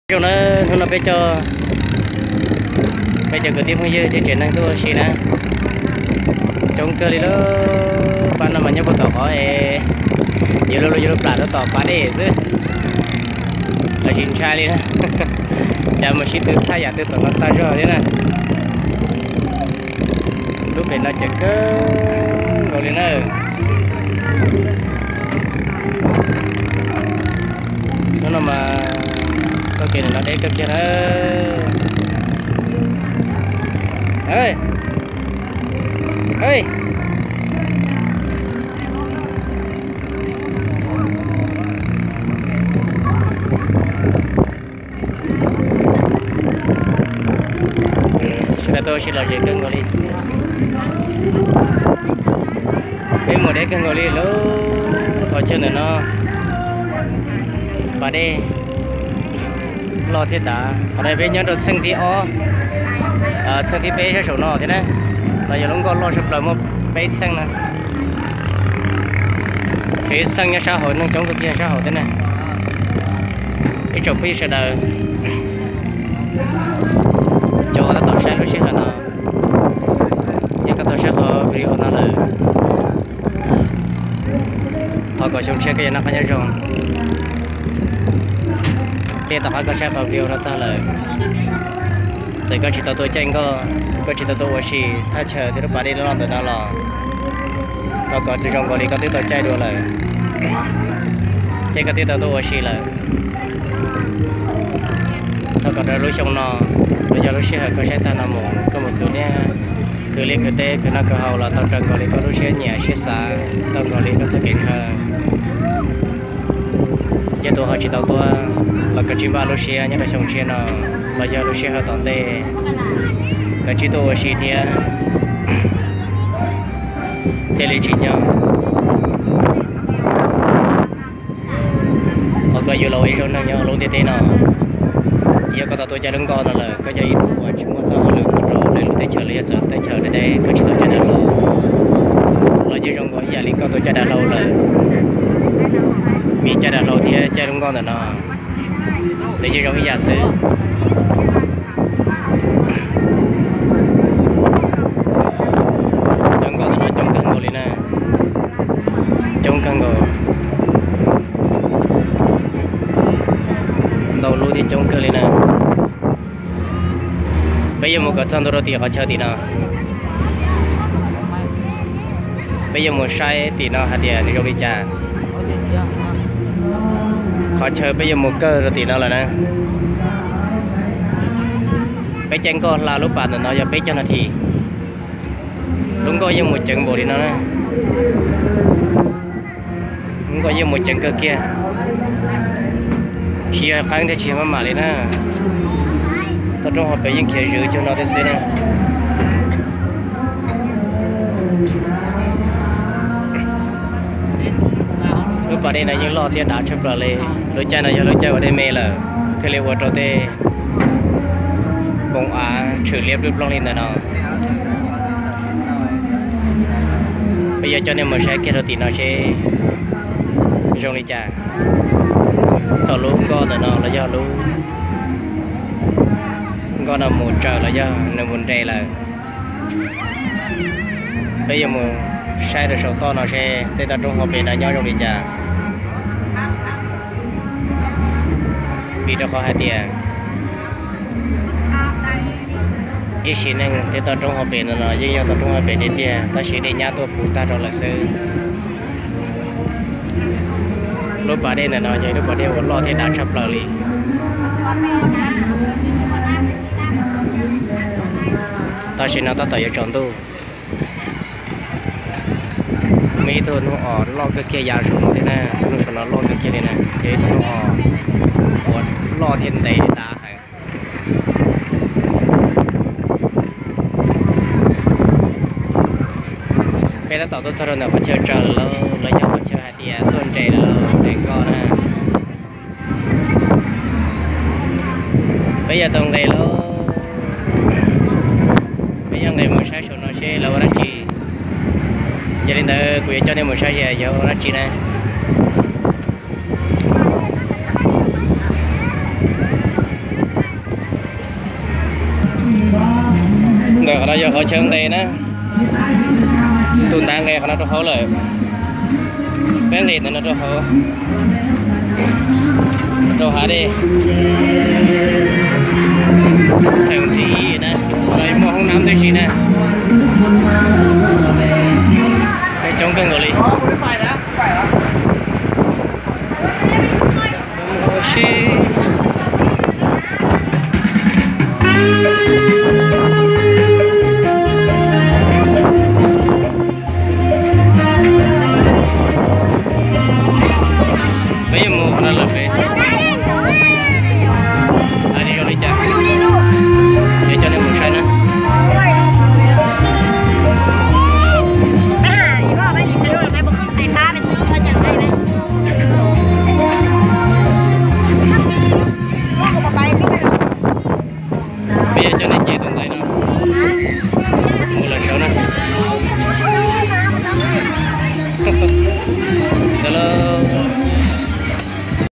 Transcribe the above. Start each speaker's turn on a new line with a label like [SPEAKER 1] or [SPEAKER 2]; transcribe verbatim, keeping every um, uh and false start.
[SPEAKER 1] rồi nó nó bây giờ bây giờ cứ tiếp không dư thì chuyện này tôi xí nè trong cơ đi đó ban năm mà nhớ bắt tỏ có giờ lúc giờ lúc đã nó tỏ quá đi chứ là chuyện trai đi nè chả mà xí từ thay giả từ tỏ nó ta rồi đấy nè lúc này nó chỉ có rồi đi nè nó mà có kia nó để cầm chân ơi ơi chúng tôi xin lỗi về cân gọi đi cái một đấy cân gọi đi lố ở trên này nó và đây lo thiết đã ở đây bên nhau được xanh thì o à xanh thì bé cho số nọ thế này là giờ nó còn lo sập lại một bé xanh này cái xanh nhà xã hội nó chống cái kia xã hội thế này cái chỗ phía sau đời chỗ nó tàu xe lúc xíu nó nhưng cái tàu xe họ bị họ nó là họ có trong xe cái nó phải nhớ rồi cái tàu có xe vào điều nó ta là sẽ có chỉ tàu tôi tranh có có chỉ tàu tôi ở xíถ้า chờ thì lúc bà đi nó làm từ nào là nó có từ trong gọi đi có tiếng tàu chạy đua là chạy có tiếng tàu tôi ở xí là nó có ra lối sông nó bây giờ lối xí có xe ta nằm có một thứ này cứ liên cứ tê cứ nó cứ hậu là tàu trần gọi đi có lối xe nhẹ xe xa tàu gọi đi có thể kiện hơn giờ tôi hỏi chỉ tàu tôi là cái chim ba lô xe nhớ cái sông xe nó bây giờ lô xe hơi tòn tê cái chỉ tôi xí thì thế lấy chỉ nhau họ có nhiều lối rồi nè nhau lối tê tê nó giờ có tàu tôi chạy đứng con là cái chạy của chúng nó sao lượng một rồi để lúc tới chờ lấy giờ tới chờ để đây cái chỉ tôi chạy đã lâu là giờ trong có nhà lính con tôi chạy đã lâu rồi vì chạy đã lâu thì chạy đúng con là nó để cho trong cái giả sử trong con nó trong căn ngồi lên nè trong căn ngồi đầu lúa thì trong cơ lên nè bây giờ một cái chân đồ thì họ chơi thì nào bây giờ một sai thì nó hạt tiền thì trong đi trả họ chơi bây giờ một cơ rồi thì nó là nè cái chân con là lúc bạn nó giờ bé cho nó thì đúng có như một trận bộ đi nó nè đúng có như một trận cơ kia khi kháng thì chỉ mà mà lên nè tao trong họ bé những kia giữ cho nó để xem nè lúc vào đây là những lo tiền đã chụp rồi lên lối chơi này cho lối chơi ở đây mê là cái liệu trâu tê bông á xử liếp được long lên này nó bây giờ cho nên mình sẽ kết hợp thì nó sẽ rong đi chả thọ lú con là nó là do lú con là một trời là do là một trẻ là bây giờ mình sai được số to nó sẽ tới tập trung hợp để nó nhau rong đi chả vì nó có hai tiền ý xin nên để tập trung hợp để nó nói với nhau tập trung hợp để tiền ta chỉ để nhà tôi phụ ta rồi là sư lúc bà đây là nói vậy lúc bà đây còn lo thì đã sắp lời đi ta chỉ nói ta tới ở tròn tu mấy tôi nó ở lo cái kia già xuống thế này nó sẽ nó lo cái kia này nè thế nó ở lo thiên đầy ta hay bây giờ tàu tôi cho nó phải chơi chờ lâu lấy nhau phải chơi hai tia tuần trẻ lâu để con nè bây giờ tuần này lâu bây giờ ngày một sáng số nó sẽ lâu ra chi gia đình tôi quyết cho nên một sáng giờ giờ ra chi nè giờ họ chân đây nè tuần tan nghe nó cho họเลยcái gì nó cho họ cho họ đi thằng gì nè đây mua không nắm tôi gì nè cái trong cái người đi bây giờ mua nó là về anh đi đi chả để cho nên một sai nữa
[SPEAKER 2] Hãy subscribe cho kênh Ghiền Mì Gõ để không bỏ lỡ những video hấp dẫn